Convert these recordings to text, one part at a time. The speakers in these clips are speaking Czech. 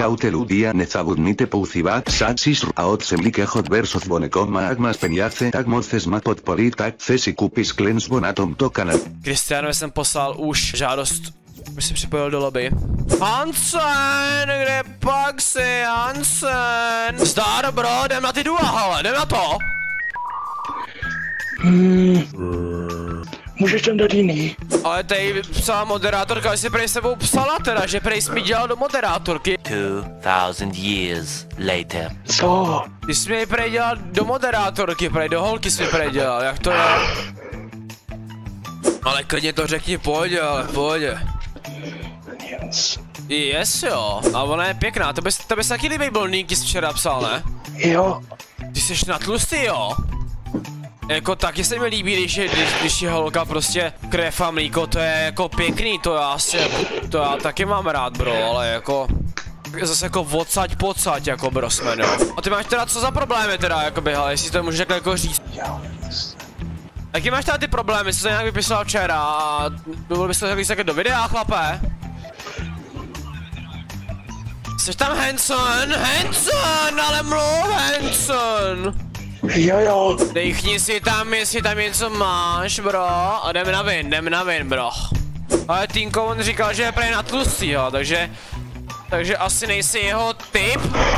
Caute ludia nezabudnite poucivat saxis a otsemlike hot versus bonekom agmas peněze tak moces ma podporit tak cesi kupis klens bonatom tokana. Kristianovi jsem poslal už žádost, aby se připojil do lobby. Hansen, kde pak jsi, Hansen? Zdar, bro, jdem na ty dua, hele, jdem na to. Můžeš tam dát jiný. Ale tady psala moderátorka, že si prej sebou psala teda, že prej jsi mi dělal do moderátorky. 2000 years later. Co? Ty jsi mi prej dělal do moderátorky, prej do holky jsi mi prej dělal, jak to je? Ale klidně to řekni, pohodě, ale pohodě. Yes. Yes jo, a ona je pěkná, to bys taky líbej bolníky jsi včera psal, ne? Jo. Ty jsi natlustý, jo? Jako taky se mi líbí, když je holka prostě krev a mlíko, to je jako pěkný, to já taky mám rád, bro, ale jako zase jako odsaď pocať, jako brosmen, jo. A ty máš teda co za problémy teda, jakoby, ale jestli to můžeš takhle jako říct. Jaký máš teda ty problémy, jsi to nějak vypisoval včera a byl bys to takhle do videa, chlape? Jsi tam Hanson, ale mluv Hanson! Jo. Dejchni si tam, jestli tam něco máš, bro, a jdeme na vin, bro. Ale Tinko, on říkal, že je prej na tlustý, jo, takže asi nejsi jeho typ.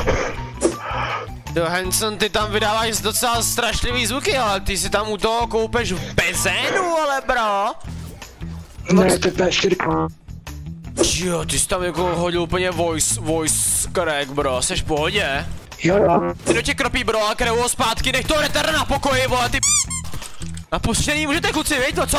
Jo, Hanson, ty tam vydáváš docela strašlivý zvuky, ale ty si tam u toho koupeš v bezénu, ale bro. Ne, to je P4. Jo, ty jsi tam jako hodil úplně voice crack, bro, seš v pohodě? Jo. Kdo tě kropí, bro, a krevu zpátky, nech to retarda na pokoji, vole, ty na puštění můžete, kluci, viď to, co?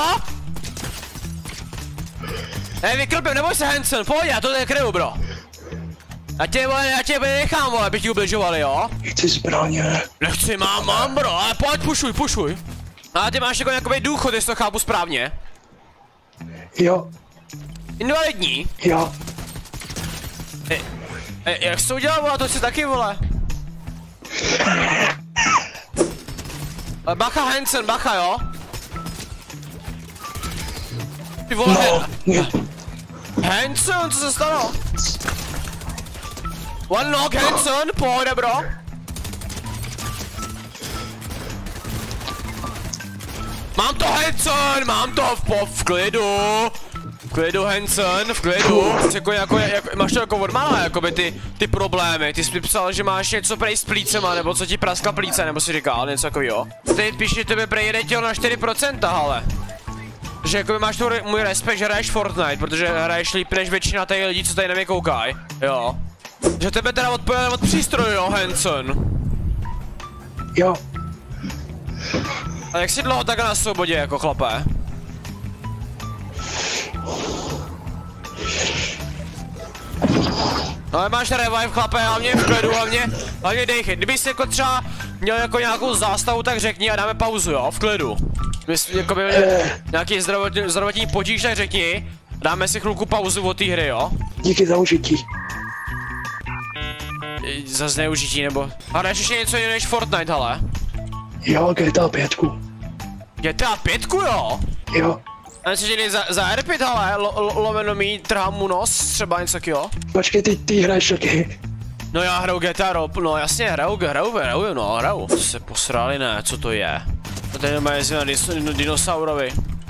Vykropím, neboj se, Hanson, pojď, já to je krevu, bro. Já tě nechám, vole, aby ti ubližovali, jo? Chci zbraně. Nechci, mám, bro, ale pojď, pušuj. A ty máš jako nějaký důchod, jestli to chápu správně. Jo. Invalidní? Jo. Jak jsi to udělal, vole, to si taky, vole? Bacha, Hanson, bacha, jo? Ty vole, No. Hanson, co se stalo? One knock, Hanson, pojde, bro. Mám to, Hanson, mám to v klidu. V klidu, Hanson, v klidu. Jako, máš to jako odmala, jakoby ty problémy. Ty jsi mi psal, že máš něco prej s plícema, nebo co ti praskla plíce, nebo si říkal něco takovýho. Teď píši, tebe prej jede tělo na 4%, ale. Že jakoby máš tu můj respekt, že hraješ Fortnite, protože hraješ líp než většina těch lidí, co tady na mě koukají. Jo. Že tebe teda odpojil od přístroju, jo, Hanson. Jo. A jak jsi dlouho takhle na svobodě, jako chlape? Ale máš revive, chlape, hlavně v klidu, hlavně dejchy. Kdyby jsi jako třeba měl jako nějakou zástavu, tak řekni a dáme pauzu, jo, v klidu. Kdyby jako byl nějaký zdravotní potíž, tak řekni. Dáme si chvilku pauzu od té hry, jo? Díky za užití. Za zneužití, nebo? Hraješ ještě něco jiného než Fortnite, hele? Jo, GTA 5. GTA 5, jo? Jo. A myslíš, že jde za R5, hele? Lomeno mi, trhám mu nos, třeba něco takového? Počkej, ty hraješ taky. No já hraju GTA Rob, no jasně, hraju, hraju. To se posrali, ne, co to je? To tady má jezdit na dinosaurovi.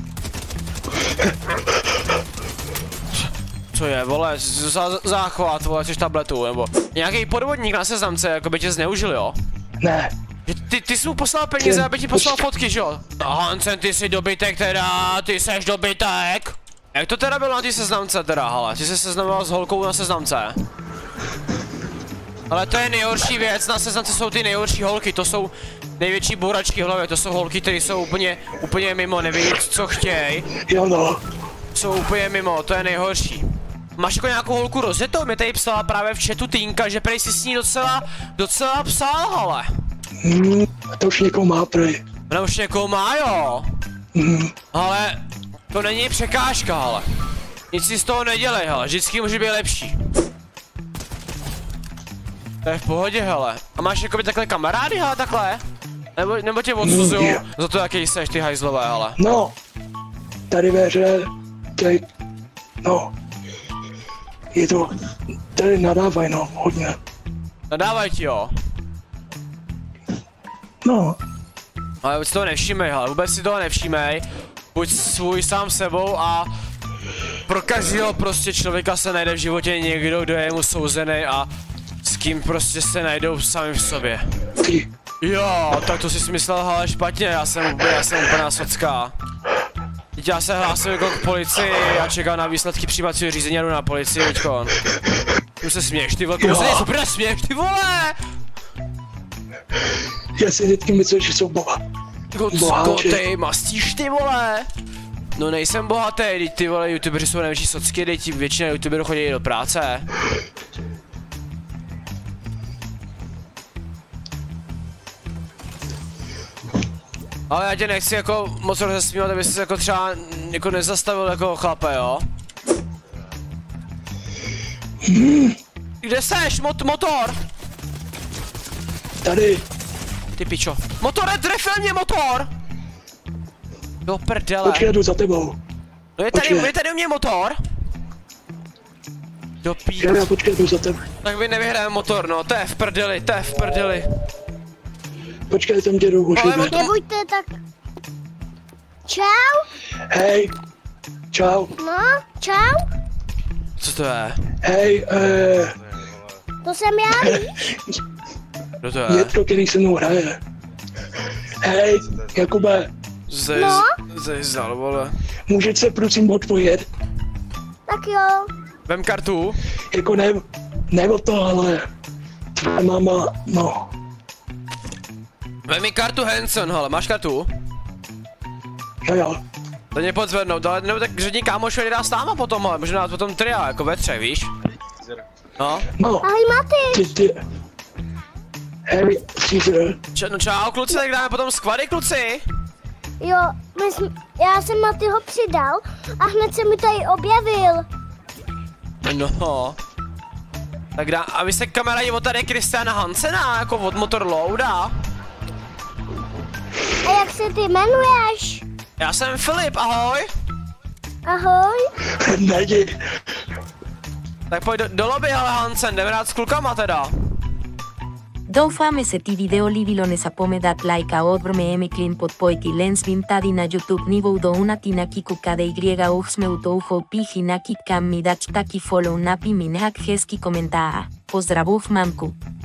Co je, vole, záchvat, vole, chceš tabletu, nebo nějaký podvodník na seznamce, jako by tě zneužil, jo? Ne. Ty jsi mu poslal peníze, aby ti poslal fotky, že jo? Hansen, ty jsi dobytek teda, ty seš dobytek. Jak to teda bylo na té seznamce teda, hele? Ty jsi seznamoval s holkou na seznamce. Ale to je nejhorší věc, na seznamce jsou ty nejhorší holky, to jsou největší bouračky v hlavě, to jsou holky, které jsou úplně mimo, neví, co chtějí. Jo no. Jsou úplně mimo, to je nejhorší. Máš jako nějakou holku rozjetou? Mě tady psala právě v chatu Týnka, že prej si s ní docela psal, ale. A to už někoho má prej. Ona už někoho má, jo. Ale to není překážka, ale. Nic si z toho nedělej, hele, vždycky může být lepší. To je v pohodě, hele. A máš jakoby takhle kamarády, hele, takhle? Nebo tě odsuzujou za to, jaký seš ty hajzlové, hele? No. Tady ve hře, no. Je to, tady nadávaj, no, hodně. Nadávaj ti, jo. No, Ale vůbec toho nevšímej, hele, vůbec si toho nevšímej. Buď svůj sám sebou a pro každého prostě člověka se najde v životě někdo, kdo je mu souzený a s kým prostě se najdou sami v sobě. ty, Jo, tak to jsi myslel, hele, špatně, já jsem úplná socka. Teď já se hlásím jako k policii a čekám na výsledky přijímacího řízení a jdu na policii teďkon. Už se směješ, ty vole, komu se něco prda směješ, ty vole! já si vždycky myslel, že jsou boháči. Ty mastíš, ty vole! No nejsem bohatý, teď ty vole, youtubeři jsou největší socky, teď většina youtuberů chodí do práce. Ale já tě nechci jako moc rozesmívat, aby jsi jako třeba jako nezastavil jako chlape, jo? Kde seš? Motor! Tady, Ty pičo. Motore, trefil mě motor! Do prdele. počkej, jdu za tebou. No je tady u mě motor? Do píč. Já počkej, jdu za tebou. Tak vy nevyhrajeme motor, no, to je v prdeli. Počkej, tam tě jdu už Ale jde. Nebuďte tak. Čau. Hej, čau, No, čau. Co to je? hej, To jsem já, víš? Kdo to je je? to, který se mnou hraje. Hej, Jakube, Zajzal, vole. můžeš se prosím odpovědět? Tak jo. Vem kartu. Jako ne o to, ale tvoje máma, no, Vem mi kartu Hanson, hele, máš kartu? jo, To mě pojď zvednout, ale nebo tak řekni kámošovi, dá s náma potom, ale můžeme dát potom tria, jako ve třech, víš? No. no, Ahoj, Maty. ty, hej, Caesar, No čau kluci, tak dáme potom squady, kluci. Jo, já jsem Matyho přidal a hned se mi tady objevil. No. Tak dá, a vy jste kamarádi od tady Kristiana Hansena, jako od Motorloada. A jak se ty jmenuješ? Já jsem Filip, ahoj. Ahoj. nejdi, Tak pojď do lobby, ale Hansen, jdeme rád s klukama teda. Doufáme se ty video líbilo, nezapomene dát like a odbrme clean podpojky lens vím tady na YouTube nivou do unati na kiku KDY už jsme u toho píchy na kitkám mi dať taky follow napí mi nějak hezký komentář. Pozdravův mamku.